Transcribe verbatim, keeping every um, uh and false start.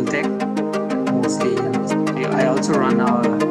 tech mostly. You know, I also run our